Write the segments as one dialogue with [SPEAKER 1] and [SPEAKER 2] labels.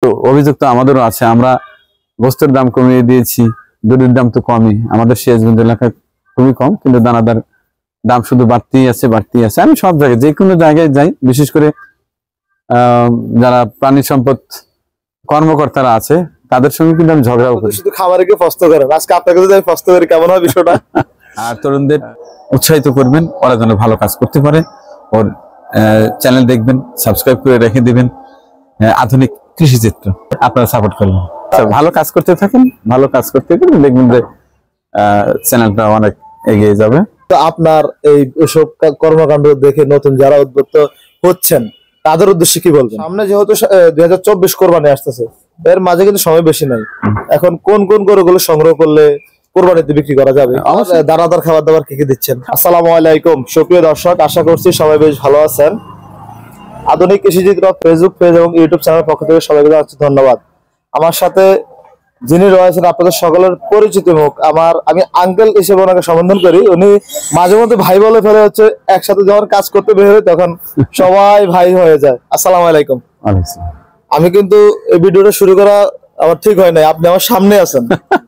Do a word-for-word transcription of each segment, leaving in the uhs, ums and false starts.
[SPEAKER 1] অভিযোগ তো আমাদেরও আছে, আমরা গোস্তের দাম কমিয়ে দিয়েছি, দুধের দাম তো কমই, আমাদের সিরাজগঞ্জ এলাকায় খুবই কম, কিন্তু দানাদার দাম শুধু বাড়তেই আছে বাড়তেই আছে। আমি সব জায়গায় যে কোনো জায়গায় যাই, বিশেষ করে আহ যারা প্রাণী সম্পদ কর্মকর্তারা আছে তাদের সঙ্গে কিন্তু আমি ঝগড়াও করি।
[SPEAKER 2] শুধু খামারিকে প্রশ্ন করেন, আজকে আপনাকে যদি আমি প্রশ্ন করি কেমন হয় বিষয়টা?
[SPEAKER 1] আর তরুণদের উৎসাহিত করবেন, ওরা যেন ভালো কাজ করতে পারে। ওর চ্যানেল দেখবেন, সাবস্ক্রাইব করে রেখে দিবেন, আধুনিক কৃষি চিত্র আপনারা সাপোর্ট করবেন। ভালো কাজ করতে থাকেন, ভালো কাজ করতে থাকেন, দেখবেন যে চ্যানেলটা অনেক এগিয়ে যাবে।
[SPEAKER 2] তো আপনার এই সব কর্মকাণ্ড দেখে নতুন যারা উদ্বুদ্ধ হচ্ছেন তাদের উদ্দেশ্যে কি বলবেন? সামনে যেহেতু দুই হাজার চব্বিশ কোরবানি আসতেছে, এর মাঝে কিন্তু সময় বেশি নাই। এখন কোন কোন গরুগুলো সংগ্রহ করলে কোরবানিতে বিক্রি করা যাবে? দানাদার খাবার দাবার কি কি দিচ্ছেন? আসসালামু আলাইকুম সুপ্রিয় দর্শক, আশা করছি সবাই বেশ ভালো আছেন। আধুনিক কৃষিচিত্র ফেসবুক পেজ এবং ইউটিউব চ্যানেলের পক্ষ থেকে সবাইকে জানাচ্ছি ধন্যবাদ। আমার সাথে যিনি রয়েছেন আপনাদের সকলের পরিচিত মুখ, আমার আমি আঙ্কেল হিসেবে ওনাকে সম্বোধন করি। উনি মাঝে মধ্যে ভাই বলে ফেলে, হচ্ছে একসাথে যখন কাজ করতে বের হয় তখন সবাই ভাই হয়ে যায়। আসসালামু আলাইকুম। আমি কিন্তু এই ভিডিওটা শুরু করা আমার ঠিক হয় নাই, আপনি আমার সামনে আছেন।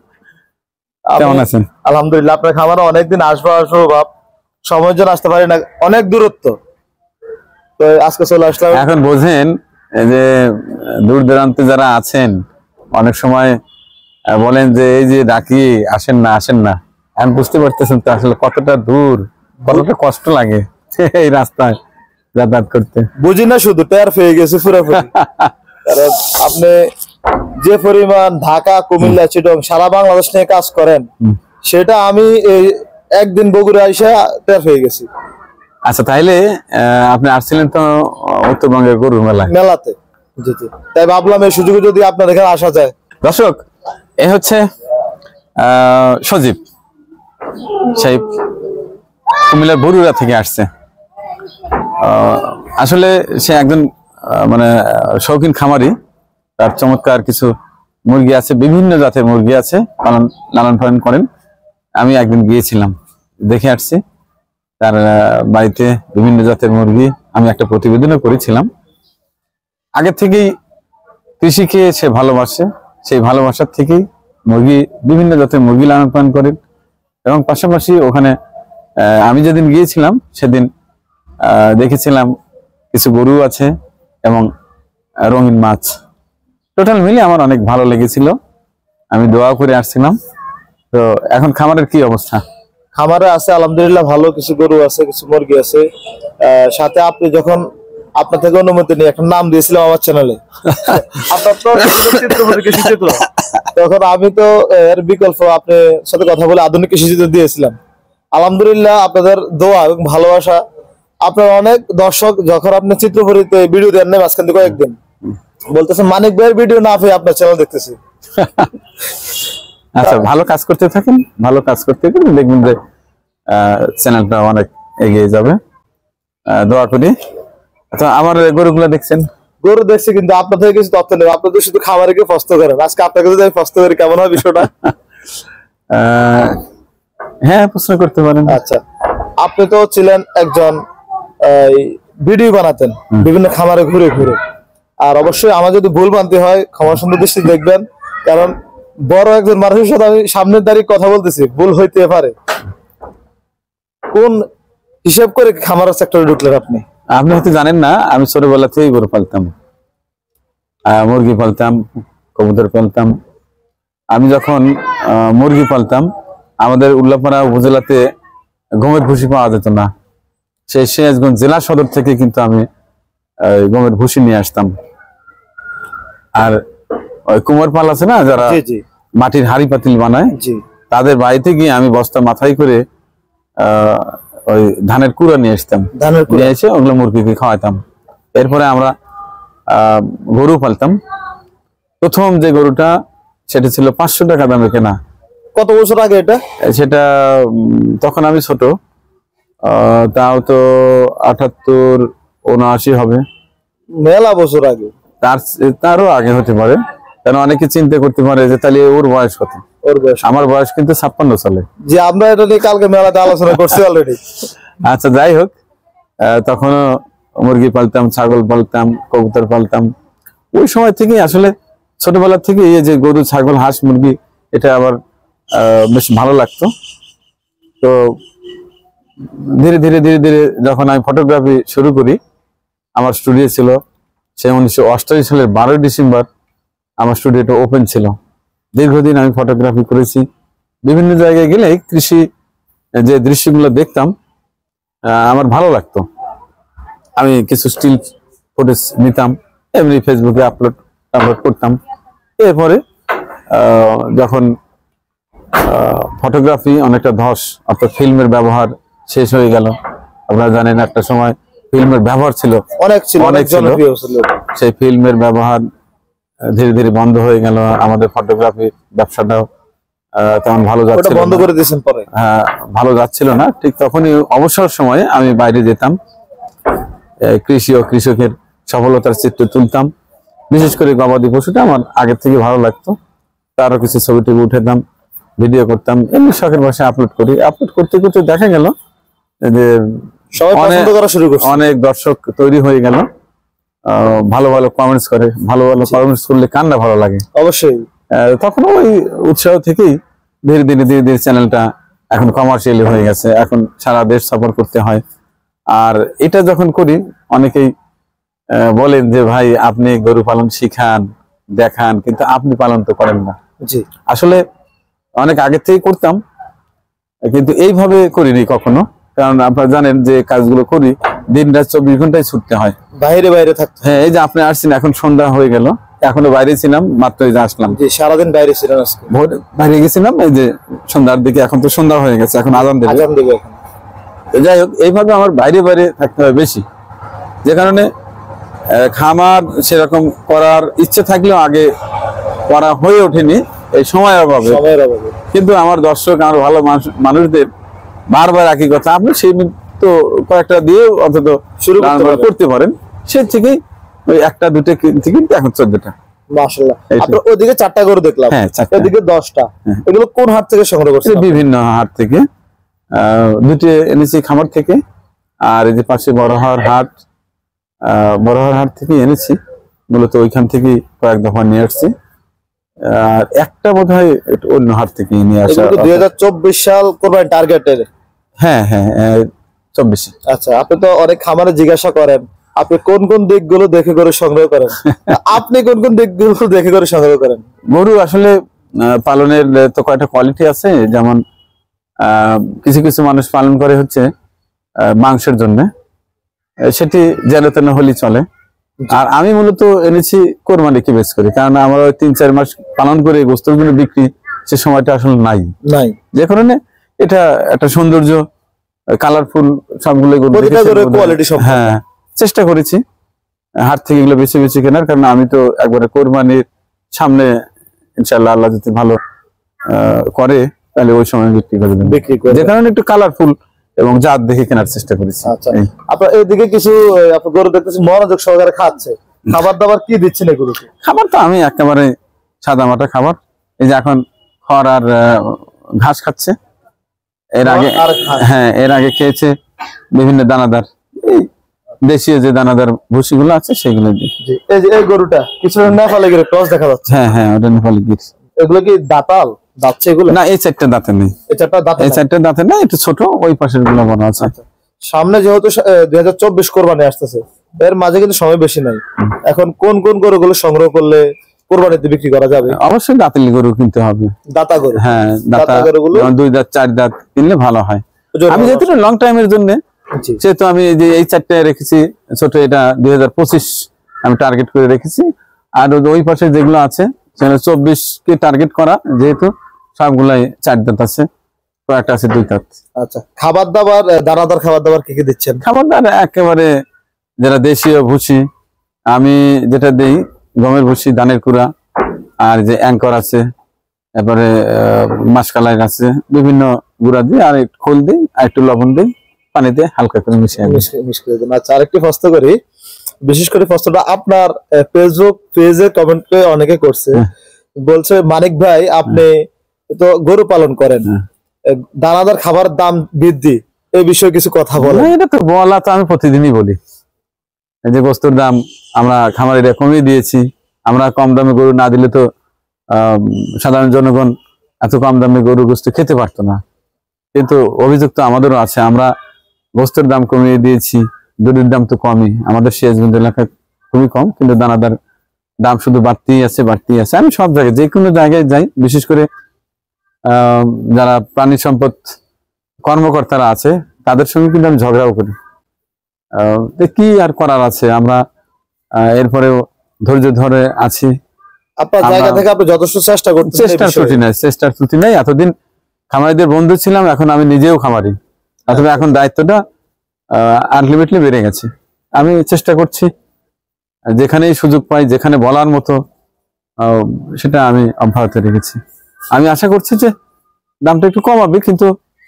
[SPEAKER 1] কেমন আছেন?
[SPEAKER 2] আলহামদুলিল্লাহ। আপনার খামারে অনেকদিন আসবো আসবো ভাব, সময়ের জন্য আসতে পারি না, অনেক দূরত্ব, তো আজকে চলে আসলাম।
[SPEAKER 1] এখন বোঝেন যে দূর দূরান্তে যারা আছেন অনেক সময় বলেন যে এই যে ডাকি আসেন না আসেন না, আমি বুঝতে পারতেছেন তো আসলে কতটা দূর, কতটা কষ্ট লাগে এই রাস্তায় যাতায়াত করতে।
[SPEAKER 2] বুঝি না, শুধু টের পেয়ে গেছে পুরোপুরি। কারণ আপনি যে পরিমাণ ঢাকা, কুমিল্লা, চিটং সারা বাংলাদেশ নিয়ে কাজ করেন, সেটা আমি এই একদিন বগুড়া এসে টের পেয়ে গেছি।
[SPEAKER 1] আচ্ছা, তাইলে আপনি আসছিলেন তো উত্তরবঙ্গের গরুর মেলায়,
[SPEAKER 2] মেলাতে, তাই ভাবলাম এই সুযোগে যদি আপনার এখানে আসা যায়।
[SPEAKER 1] দর্শক, এ হচ্ছে আহ সজীব সাহেব, কুমিল্লার বরুড়া থেকে আসছে। আসলে সে একজন মানে শৌখিন খামারি, তার চমৎকার কিছু মুরগি আছে, বিভিন্ন জাতের মুরগি আছে, পালন লালন পালন করেন। আমি একদিন গিয়েছিলাম, দেখে আসছি তার বাড়িতে বিভিন্ন জাতের মুরগি। আমি একটা প্রতিবেদনও করেছিলাম। আগে থেকেই কৃষিকে সে ভালোবাসে, সেই ভালোবাসার থেকেই মুরগি, বিভিন্ন জাতের মুরগি লালন পালন করেন। এবং পাশাপাশি ওখানে আমি যেদিন গিয়েছিলাম সেদিন দেখেছিলাম কিছু গরু আছে এবং রঙিন মাছ। টোটাল মিলে আমার অনেক ভালো লেগেছিল, আমি দোয়া করে আসছিলাম। তো এখন খামারের কি অবস্থা?
[SPEAKER 2] খামারে আছে আলহামদুলিল্লাহ ভালো, কিছু গরু আছে, কিছু মুরগি আছে। সাথে আপনি যখন আপনার থেকে অনুমতি নিয়ে একটা নাম দিয়েছিলাম আমার চ্যানেলে, আপনার তো কৃষি চিত্র, তখন আমি তো এর বিকল্প আপনার সাথে কথা বলে আধুনিক কৃষি চিত্র দিয়েছিলাম। আলহামদুলিল্লাহ আপনাদের দোয়া এবং ভালোবাসা, আপনার অনেক দর্শক যখন আপনি চিত্রপুরীতে ভিডিও দেন না মাঝখান থেকে কয়েকদিন, বলতেছেন মানিক ভাইয়ের ভিডিও না পেয়ে আপনার চ্যানেল দেখতেছি।
[SPEAKER 1] আচ্ছা, ভালো কাজ করতে থাকেন, ভালো কাজ করতে থাকেন, দেখবেন যে চ্যানেলটা অনেক এগিয়ে যাবে, দোয়া করি। আচ্ছা, আমার গরুগুলো দেখছেন?
[SPEAKER 2] গরু দেখছি, কিন্তু আপনার থেকে কিছু তথ্য নেই, আপনার তো শুধু খামারিকে প্রশ্ন করেন। আজকে আপনাকে যদি আমি প্রশ্ন করি কেমন হয় বিষয়টা?
[SPEAKER 1] হ্যাঁ, প্রশ্ন করতে পারেন।
[SPEAKER 2] আচ্ছা, আপনি তো ছিলেন একজন ভিডিও বানাতেন বিভিন্ন খামারে ঘুরে ঘুরে, আর অবশ্যই আমার যদি ভুল মানতে হয় ক্ষমা সুন্দর দৃষ্টি দেখবেন, কারণ বড় একজন মানুষের সাথে আমি সামনের দাঁড়িয়ে কথা বলতেছি, ভুল হইতে পারে। কোন হিসাব করে খামারের সেক্টরে ঢুকলেন আপনি?
[SPEAKER 1] আপনি হয়তো জানেন না, আমি ছোটবেলা থেকেই গরু পালতাম, মুরগি পালতাম, কবুতর পালতাম। আমি যখন মুরগি পালতাম, আমাদের উল্লাপাড়া উপজেলাতে গমের ভুসি পাওয়া যেত না, সেই সিরাজগঞ্জ জেলা সদর থেকে কিন্তু আমি গমের ভুসি নিয়ে আসতাম। আর ওই কুমার পাল আছে না, যারা মাটির হাড়ি পাতিল বানায়, তাদের বাড়িতে গিয়ে আমি বস্তা মাথায় করে আহ ওই ধানের কুড়া নিয়ে আসতাম, নিয়ে এসে ওগুলো মুরগিকে খাওয়াতাম। এরপরে আমরা আহ গরু পালতাম। প্রথম যে গরুটা সেটা ছিল পাঁচশো টাকা দামে কেনা।
[SPEAKER 2] কত বছর আগে এটা?
[SPEAKER 1] সেটা তখন আমি ছোট, আহ তাও তো আটাত্তর উনআশি হবে,
[SPEAKER 2] মেলা বছর আগে।
[SPEAKER 1] তার তারও আগে হতে পারে, কারণ অনেকে চিন্তা করতে পারে যে তাহলে ওর বয়স কত।
[SPEAKER 2] ওর বয়স,
[SPEAKER 1] আমার বয়স কিন্তু ছাপ্পান্ন চলে।
[SPEAKER 2] যে আমরা এটা নিয়ে কালকে মেলাতে আলোচনা করছি অলরেডি।
[SPEAKER 1] আচ্ছা, যাই হোক, তখনও মুরগি পালতাম, ছাগল পালতাম, কবুতর পালতাম। ওই সময় থেকে আসলে ছোটবেলা থেকে এই যে গরু ছাগল হাঁস মুরগি এটা আবার আহ, বেশ ভালো লাগতো। তো ধীরে ধীরে ধীরে ধীরে যখন আমি ফটোগ্রাফি শুরু করি, আমার স্টুডিও ছিল সে উনিশশো অষ্টাশি সালের বারোই ডিসেম্বর আমার স্টুডিওটা ওপেন ছিল। দীর্ঘদিন আমি ফটোগ্রাফি করেছি। বিভিন্ন জায়গায় গেলে কৃষি যে দৃশ্যগুলো দেখতাম আহ, আমার ভালো লাগতো। আমি কিছু স্টিল ফুটেজ নিতাম, এমনি ফেসবুকে আপলোড আপলোড করতাম। এরপরে আহ, যখন ফটোগ্রাফি অনেকটা ধস অর্থাৎ ফিল্মের ব্যবহার শেষ হয়ে গেল। আপনারা জানেন একটা সময় ফিল্মের ব্যবহার ছিল,
[SPEAKER 2] অনেক ছিল,
[SPEAKER 1] অনেক
[SPEAKER 2] অনেক
[SPEAKER 1] ছিল।
[SPEAKER 2] জনপ্রিয় ছিল।
[SPEAKER 1] সেই ফিল্মের ব্যবহার আহ, ধীরে ধীরে বন্ধ হয়ে গেল। আমাদের ফটোগ্রাফি ব্যবসাটাও আহ, তেমন ভালো
[SPEAKER 2] ওটা
[SPEAKER 1] যাচ্ছিল
[SPEAKER 2] বন্ধ
[SPEAKER 1] না।
[SPEAKER 2] করে দিয়েছেন পরে?
[SPEAKER 1] হ্যাঁ, ভালো যাচ্ছিল না। ঠিক তখনই অবসর সময়ে আমি বাইরে যেতাম, আহ, কৃষি ও কৃষকের সফলতার চিত্র তুলতাম। বিশেষ করে গবাদি পশুটা আমার আগের থেকে ভালো লাগতো। তারও কিছু ছবি টবি উঠেতাম, ভিডিও করতাম, এমনি শখের বসে আপলোড করি। আপলোড করতে করতে দেখা গেল যে
[SPEAKER 2] সবাই পছন্দ করা শুরু করছে।
[SPEAKER 1] অনেক দর্শক তৈরি হয়ে গেল, আহ, ভালো ভালো কমেন্টস করে। ভালো ভালো কমেন্টস করলে কান্না ভালো লাগে
[SPEAKER 2] অবশ্যই।
[SPEAKER 1] আহ, তখন ওই উৎসাহ থেকেই ধীরে ধীরে ধীরে ধীরে চ্যানেলটা এখন কমার্শিয়ালি হয়ে গেছে। এখন সারা দেশ সফর করতে হয়। আর এটা যখন করি অনেকেই আহ, বলেন যে ভাই আপনি গরু পালন শিখান, দেখান, কিন্তু আপনি পালন তো করেন না।
[SPEAKER 2] জি,
[SPEAKER 1] আসলে অনেক আগে থেকে করতাম, কিন্তু এইভাবে করিনি কখনো। কারণ আপনারা জানেন যে কাজগুলো করি দিন রাত চব্বিশ ঘন্টায় ছুটতে হয়।
[SPEAKER 2] বাইরে বাইরে থাকতো।
[SPEAKER 1] হ্যাঁ, এই যে আপনি আসছেন, এখন সন্ধ্যা হয়ে গেল, এখনো বাইরে ছিলাম, মাত্র এই যে আসলাম।
[SPEAKER 2] জি, সারাদিন বাইরে ছিলেন আজকে?
[SPEAKER 1] ভোর বাইরে গেছিলাম, এই যে সন্ধ্যার দিকে, এখন তো সন্ধ্যা হয়ে গেছে, এখন আজান দেবে।
[SPEAKER 2] আজান দেবে এখন।
[SPEAKER 1] তো যাই হোক, এইভাবে আমার বাইরে বাইরে থাকতে হয় বেশি, যে কারণে আহ, খামার সেরকম করার ইচ্ছে থাকলেও আগে করা হয়ে ওঠেনি এই সময়ের অভাবে।
[SPEAKER 2] সময়ের অভাবে।
[SPEAKER 1] কিন্তু আমার দর্শক, আমার ভালো মানুষ- মানুষদের বারবার একই কথা, আপনি সেই তো কয়েকটা দিয়ে অন্তত
[SPEAKER 2] শুরু করতে
[SPEAKER 1] লালন পালন
[SPEAKER 2] পারেন।
[SPEAKER 1] করতে পারেন। সে থেকেই ওই একটা দুটো কিনতে কিনতে এখন চোদ্দটা।
[SPEAKER 2] মাশাআল্লাহ।
[SPEAKER 1] এইটাই।
[SPEAKER 2] আপনার ওদিকে চারটা গরু দেখলাম,
[SPEAKER 1] হ্যাঁ, চারটা।
[SPEAKER 2] এদিকে দশটা।
[SPEAKER 1] হ্যাঁ।
[SPEAKER 2] এগুলো কোন হাট থেকে সংগ্রহ করছেন?
[SPEAKER 1] এটা বিভিন্ন হাট থেকে, আহ দুটি এনেছি খামার থেকে, আর এই যে পাশে বড়হার হাট, আহ বড়হার হাট থেকে এনেছি। মূলত ওইখান থেকে কয়েক দফা নিয়ে আসছি। আর একটা বোধ হয় অন্য হাট থেকে নিয়ে আসা।
[SPEAKER 2] এগুলো দুই হাজার চব্বিশ সাল কোরবানি টার্গেটের?
[SPEAKER 1] হ্যাঁ হ্যাঁ, চব্বিশে।
[SPEAKER 2] আচ্ছা, আপনি তো অনেক খামারে জিজ্ঞাসা করেন আপনি কোন কোন দিকগুলো দেখে করে সংগ্রহ করেন, আপনি কোন কোন দিকগুলো দেখে করে সংগ্রহ করেন?
[SPEAKER 1] গরু আসলে আহ, পালনের তো কয়টা কোয়ালিটি আছে। যেমন আহ, কিছু কিছু মানুষ পালন করে হচ্ছে আহ, মাংসের জন্য, সেটি যেন তেন হলেই চলে। আর আমি মূলত এনেছি কোরবানিকে বেশ করি, কারণ আমার ওই তিন চার মাস পালন করে গোস্তগুলো বিক্রি সে সময়টা আসলে নাই।
[SPEAKER 2] নাই,
[SPEAKER 1] যে কারণে এটা একটা সৌন্দর্য, কালারফুল সবগুলো গরু
[SPEAKER 2] প্রতিটা
[SPEAKER 1] দেখেছি
[SPEAKER 2] গরুর
[SPEAKER 1] বোধহয়।
[SPEAKER 2] quality সম্পন্ন।
[SPEAKER 1] হ্যাঁ, চেষ্টা করেছি হাট থেকে এগুলো বেছে বেছে কেনার, কারণ আমি তো একবারে কোরবানির সামনে ইনশাআল্লাহ আল্লাহ যদি ভালো আহ, করে তাহলে ওই সময় বিক্রি করে দেবো।
[SPEAKER 2] বিক্রি করে
[SPEAKER 1] যে কারণে একটু কালারফুল এবং জাত দেখে কেনার চেষ্টা করেছি।
[SPEAKER 2] আচ্ছা,
[SPEAKER 1] এই।
[SPEAKER 2] আপনার এইদিকে কিছু আহ, আপনার গরু দেখতেছি মনোযোগ সহকারে খাচ্ছে, খাবার দাবার কি দিচ্ছেন এগুলোকে?
[SPEAKER 1] খাবার তো আমি একেবারে সাদা মাটা খাবার। এই যে এখন খড় আর আহ, ঘাস খাচ্ছে। এর আগে
[SPEAKER 2] খড় আর ঘাস।
[SPEAKER 1] হ্যাঁ, এর আগে খেয়েছে বিভিন্ন দানাদার, এই দেশীয় যে দানাদার ভুসিগুলো আছে সেগুলো দিই।
[SPEAKER 2] জি, এই যে এই গরুটা কিছু নেপালে গেলে ক্রস দেখা যাচ্ছে,
[SPEAKER 1] হ্যাঁ হ্যাঁ, ওটা নেপালি গির।
[SPEAKER 2] এগুলো কি দাঁতাল দাচ্ছে এগুলো?
[SPEAKER 1] না, এই চারটা দাঁতে নেই,
[SPEAKER 2] এই চারটা দাঁত
[SPEAKER 1] এই চারটা দাঁতে না, একটু ছোট, ওই পাশের গুলো বড় আছে।
[SPEAKER 2] সামনে যেহেতু দুই হাজার চব্বিশ কোরবানি আসতেছে, এর মাঝে কিন্তু সময় বেশি নাই। এখন কোন কোন গরুগুলো সংগ্রহ করলে কোরবানিতে বিক্রি করা যাবে?
[SPEAKER 1] অবশ্যই দাঁতেলি গরু কিনতে হবে।
[SPEAKER 2] দাতা গরু?
[SPEAKER 1] হ্যাঁ, দাঁতা
[SPEAKER 2] দাতা গরুগুলো
[SPEAKER 1] যেমন দুই দাঁত চার দাঁত কিনলে ভালো হয়। আমি যেহেতু লং টাইমের জন্য,
[SPEAKER 2] জি,
[SPEAKER 1] সেহেতু আমি এই যে এই চারটে রেখেছি ছোট, এটা দুই হাজার পঁচিশ আমি টার্গেট করে রেখেছি। আর ওই পাশে যেগুলো আছে সেগুলো চব্বিশ কে টার্গেট করা, যেহেতু সবগুলাই চার দাঁত আছে, কয়েকটা আছে দুই দাঁত।
[SPEAKER 2] আচ্ছা, খাবার দাবার আহ, দানাদার খাবার দাবার কি কি দিচ্ছেন?
[SPEAKER 1] খাবার দাবার একেবারে যারা দেশীয় ভুসি, আমি যেটা দেই গমের ভুসি, ধানের কুড়া, আর যে অ্যাঙ্কর আছে, তারপরে মাসকালাই আছে, বিভিন্ন গুঁড়া দিই, আর একটু খোল দিই, আর একটু লবণ দিই, পানিতে হালকা করে মিশিয়ে দিই।
[SPEAKER 2] মিশ- মিশ করে দিন। আচ্ছা, আরেকটি প্রশ্ন করি, বিশেষ করে প্রশ্নটা আপনার ফেসবুক পেজে কমেন্ট করে অনেকে করছে, বলছে মানিক ভাই আপনি তো গরু পালন করেন,
[SPEAKER 1] হ্যাঁ।
[SPEAKER 2] আহ, দানাদার খাবারের দাম বৃদ্ধি এই বিষয়ে কিছু কথা বলেন।
[SPEAKER 1] না, এটা তো বলা তো আমি প্রতিদিনই বলি। এই যে গোস্তর দাম আমরা খামারিরা কমিয়ে দিয়েছি, আমরা কম দামে গরু না দিলে তো আহ সাধারণ জনগণ এত কম দামে গরু গোস্ত খেতে পারতো না। কিন্তু অভিযোগ তো আমাদেরও আছে, আমরা গোস্তের দাম কমিয়ে দিয়েছি, দুধের দাম তো কমই, আমাদের সিরাজগঞ্জ এলাকায় খুবই কম, কিন্তু দানাদার দাম শুধু বাড়তেই আছে বাড়তেই আছে। আমি সব জায়গায় যে কোনো জায়গায় যাই, বিশেষ করে আহ যারা প্রাণী সম্পদ কর্মকর্তারা আছে তাদের সঙ্গে কিন্তু আমি ঝগড়াও করি। আহ কি আর করার আছে, আমরা আহ এরপরেও ধৈর্য ধরে আছি।
[SPEAKER 2] আপনার জায়গা থেকে আপনি যথেষ্ট চেষ্টা করতেছেন,
[SPEAKER 1] চেষ্টার ত্রুটি নাই, চেষ্টার ত্রুটি নাই। এতদিন খামারিদের বন্ধু ছিলাম, এখন আমি নিজেও খামারি, অথবা এখন দায়িত্বটা আনলিমিটলি বেড়ে গেছে। আমি চেষ্টা করছি যেখানেই সুযোগ পাই, যেখানে বলার মতো সেটা আমি অব্যাহত রেখেছি। আমি আশা করছি যে দামটা একটু কমাবে, কিন্তু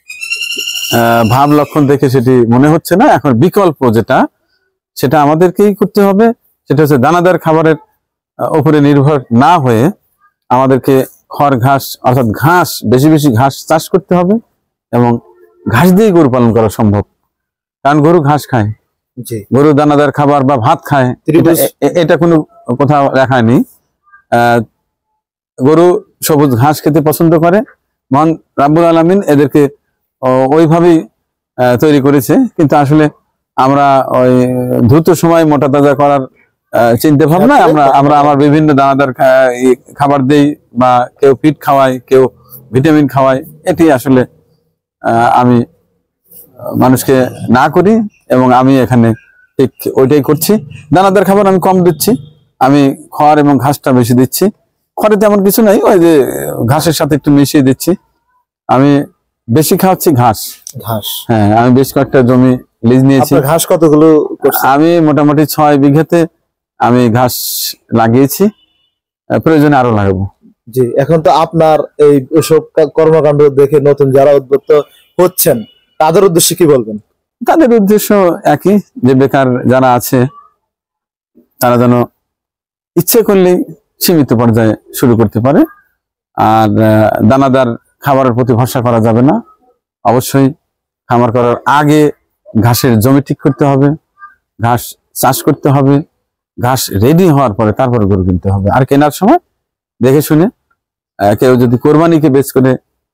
[SPEAKER 1] ভাব লক্ষণ দেখে সেটি মনে হচ্ছে না। এখন বিকল্প যেটা, সেটা আমাদেরকেই করতে হবে, সেটা হচ্ছে দানাদার খাবারের উপরে নির্ভর না হয়ে আমাদেরকে খড় ঘাস অর্থাৎ ঘাস, বেশি বেশি ঘাস চাষ করতে হবে, এবং ঘাস দিয়েই গরু পালন করা সম্ভব। কারণ গরু ঘাস খায়, গরু দানাদার খাবার বা ভাত খায়, এটা কোনো কোথাও লেখা নেই। আহ গরু সবুজ ঘাস খেতে পছন্দ করে, মহান রাব্বুল আলামিন এদেরকে ওইভাবেই তৈরি করেছে। কিন্তু আসলে আমরা ওই দ্রুত সময় মোটা তাজা করার চিন্তা ভাবনা আমরা আমরা আমার বিভিন্ন দানাদার খাবার দেই, বা কেউ ফিট খাওয়াই, কেউ ভিটামিন খাওয়াই। এটি আসলে আমি মানুষকে না করি, এবং আমি এখানে ঠিক ওইটাই করছি। দানাদার খাবার আমি কম দিচ্ছি, আমি খড় এবং ঘাসটা বেশি দিচ্ছি। খড়ে তেমন কিছু নাই, ওই যে ঘাসের সাথে একটু মিশিয়ে দিচ্ছি। আমি বেশি খাওয়াচ্ছি ঘাস ঘাস হ্যাঁ, আমি বেশ কয়েকটা জমি লিজ নিয়েছি।
[SPEAKER 2] ঘাস কতগুলো?
[SPEAKER 1] আমি মোটামুটি ছয় বিঘাতে আমি ঘাস লাগিয়েছি, প্রয়োজনে আরো লাগাবো।
[SPEAKER 2] জি, এখন তো আপনার এই সব কর্মকাণ্ড দেখে নতুন যারা উদ্বুদ্ধ হচ্ছেন তাদের উদ্দেশ্যে কি বলবেন?
[SPEAKER 1] তাদের উদ্দেশ্য একই, যে বেকার যারা আছে তারা যেন ইচ্ছে করলেই সীমিত পর্যায়ে শুরু করতে পারে। আর দানাদার খাবারের প্রতি ভরসা করা যাবে না, অবশ্যই খামার করার আগে ঘাসের জমি ঠিক করতে হবে, ঘাস চাষ করতে হবে, ঘাস রেডি হওয়ার পরে তারপরে গরু কিনতে হবে। আর কেনার সময় দেখে শুনে, কেউ যদি কোরবানিকে বেচ করে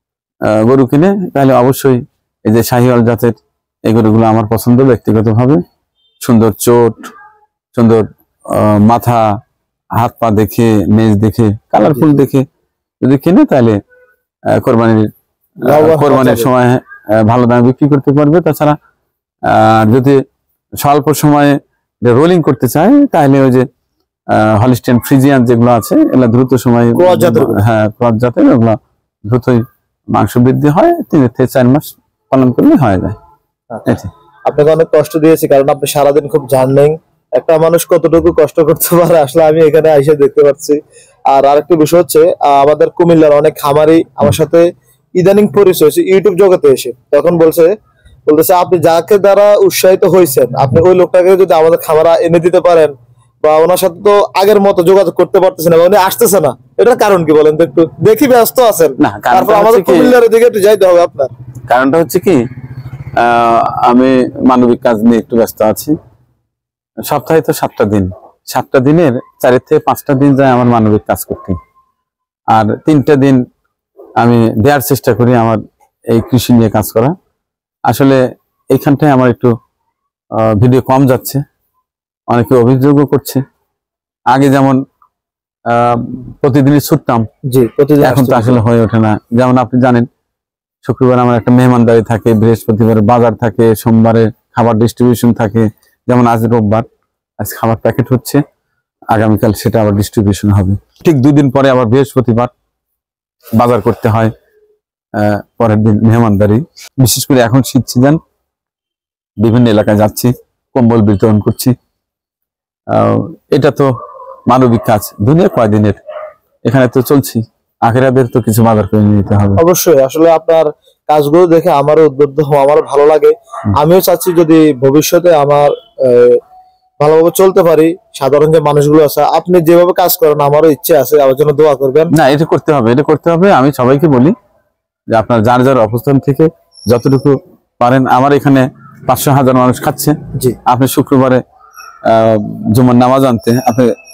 [SPEAKER 1] গরু কিনে, তাহলে অবশ্যই এই যে শাহিওয়াল জাতের এই গরুগুলো আমার পছন্দ ব্যক্তিগতভাবে। সুন্দর চোট, সুন্দর মাথা, হাত পা দেখে, নেজ দেখে, কালারফুল দেখে যদি কিনে, তাহলে কোরবানির কোরবানির সময় ভালো দামে বিক্রি করতে পারবে। তাছাড়া যদি স্বল্প সময়ে রোলিং করতে চায়, তাহলে ওই যে হলিস্টিয়ান ফ্রিজিয়ান যেগুলো আছে, এগুলো দ্রুত সময়ে, হ্যাঁ ক্রস জাতের, ওগুলো দ্রুতই মাংস বৃদ্ধি হয়, তিন থেকে চার মাস পালন করলে হয়ে যায়।
[SPEAKER 2] আপনাকে অনেক কষ্ট দিয়েছি, কারণ আপনি সারাদিন খুব জার্নিং, একটা মানুষ কতটুকু কষ্ট করতে পারে আসলে আমি এখানে এসে দেখতে পাচ্ছি। আর আরেকটা বিষয় হচ্ছে, আমাদের কুমিল্লার অনেক খামারি আমার সাথে ইদানিং পরিচয় হয়েছে ইউটিউব জগতে এসে, তখন বলছে বলতেছে আপনি যাকে দ্বারা উৎসাহিত হয়েছেন, আপনি ওই লোকটাকে যদি আমাদের খামারা এনে দিতে পারেন, বা ওনার সাথে তো আগের মতো যোগাযোগ করতে পারতেছেন না, উনি আসতেছে না, এটার কারণ কি বলেন তো একটু? দেখি ব্যস্ত আছেন, তারপর আমাদের কুমিল্লার দিকে একটু যাইতে হবে আপনার।
[SPEAKER 1] কারণটা হচ্ছে কি, আমি মানবিক কাজ নিয়ে একটু ব্যস্ত আছি। সপ্তাহে তো সাতটা দিন, সাতটা দিনের চারের থেকে পাঁচটা দিন যায় আমার মানবিক কাজ করতে, আর তিনটা দিন আমি দেওয়ার চেষ্টা করি আমার এই কৃষি নিয়ে কাজ করা। আসলে এইখানটায় আমার একটু ভিডিও কম যাচ্ছে, অনেকে অভিযোগও করছে। আগে যেমন আহ প্রতিদিনই ছুটতাম, জি প্রতিদিন, এখন তো আসলে হয়ে ওঠে না। যেমন আপনি জানেন, শুক্রবার আমার একটা মেহমানদারি থাকে, বৃহস্পতিবার বাজার থাকে, সোমবারে খাবার ডিস্ট্রিবিউশন থাকে। যেমন আজ রোববার, আজ খাবার প্যাকেট হচ্ছে, আগামীকাল সেটা আবার ডিস্ট্রিবিউশন হবে। ঠিক দুদিন পরে আবার বৃহস্পতিবার বাজার করতে হয়, আহ পরের দিন মেহমানদারি। বিশেষ করে এখন শীত সিজন, বিভিন্ন এলাকায় যাচ্ছি, কম্বল বিতরণ করছি। আহ এটা তো মানবিক কাজ, দুনিয়া কয়দিনের, এখানে তো চলছি, আখেরাতের তো কিছু বাজার করে নিতে হবে।
[SPEAKER 2] অবশ্যই, আসলে আপনার কাজগুলো দেখে আমারও উদ্বুদ্ধ হওয়া, আমারও ভালো লাগে। আমিও চাচ্ছি যদি ভবিষ্যতে আমার ভালোভাবে চলতে পারি, সাধারণ যে মানুষগুলো আছে, আপনি যেভাবে কাজ করেন আমারও ইচ্ছে আছে, আমার জন্য দোয়া করবেন।
[SPEAKER 1] না, এটা করতে হবে, এটা করতে হবে। আমি সবাইকে বলি যে আপনার যার যার অবস্থান থেকে যতটুকু পারেন, আমার এখানে পাঁচশো হাজার মানুষ খাচ্ছে, জি আপনি শুক্রবারে আহ জুমার নামাজ আনতে আপনি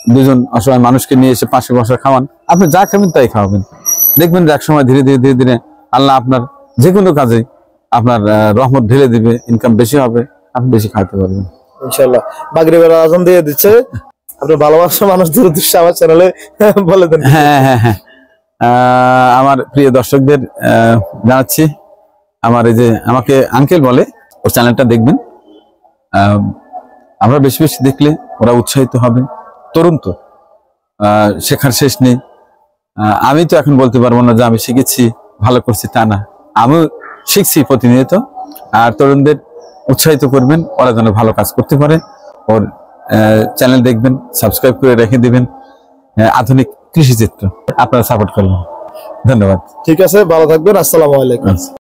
[SPEAKER 1] দুজন অসহায় মানুষকে নিয়ে এসে পাশে বসে খাওয়ান, আপনি যা খাবেন তাই খাওয়াবেন, দেখবেন যে এক সময় ধীরে ধীরে ধীরে ধীরে আল্লাহ আপনার যে কোনো কাজে আপনার আহ, রহমত ঢেলে দিবে, ইনকাম বেশি হবে, আপনি বেশি খাইতে পারবেন
[SPEAKER 2] ইনশাআল্লাহ। মাগরিবের আজান দিয়ে দিচ্ছে, আপনার ভালোবাসা মানুষদের উদ্দেশ্যে আমার চ্যানেলে বলে দেন।
[SPEAKER 1] হ্যাঁ হ্যাঁ হ্যাঁ আহ, আমার প্রিয় দর্শকদের আহ, জানাচ্ছি, আমার এই যে আমাকে আঙ্কেল বলে, ওর চ্যানেলটা দেখবেন। আহ, আমরা বেশি বেশি দেখলে ওরা উৎসাহিত হবে। তরুণ তো, আহ, শেখার শেষ নেই। আহ, আমি তো এখন বলতে পারবো না যে আমি শিখেছি, ভালো করছি, তা না, আমিও শিখছি প্রতিনিয়ত। আর তরুণদের উৎসাহিত করবেন, ওরা যেন ভালো কাজ করতে পারে। ওর চ্যানেল দেখবেন, সাবস্ক্রাইব করে রেখে দিবেন। আহ, আধুনিক কৃষি চিত্র আপনারা সাপোর্ট করবেন। ধন্যবাদ।
[SPEAKER 2] ঠিক আছে, ভালো থাকবেন। আসসালামু আলাইকুম।